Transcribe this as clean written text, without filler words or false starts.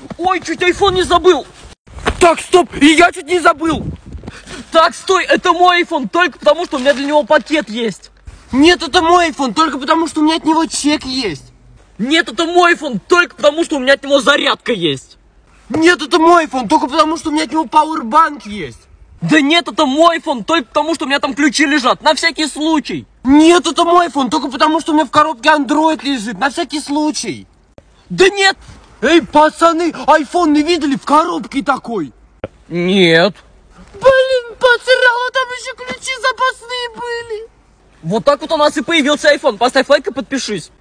Ой, чуть айфон не забыл. Так, стоп, и я чуть не забыл. Так, стой, это мой айфон, только потому, что у меня для него пакет есть. Нет, это мой айфон, только потому, что у меня от него чек есть. Нет, это мой айфон, только потому, что у меня от него зарядка есть. Нет, это мой айфон, только потому, что у меня от него пауэрбанк есть. Да нет, это мой айфон, только потому, что у меня там ключи лежат, на всякий случай. Нет, это мой айфон, только потому, что у меня в коробке Android лежит, на всякий случай. Да нет. Эй, пацаны, айфон не видели в коробке такой? Нет. Блин, потеряла, там еще ключи запасные были. Вот так вот у нас и появился айфон. Поставь лайк и подпишись.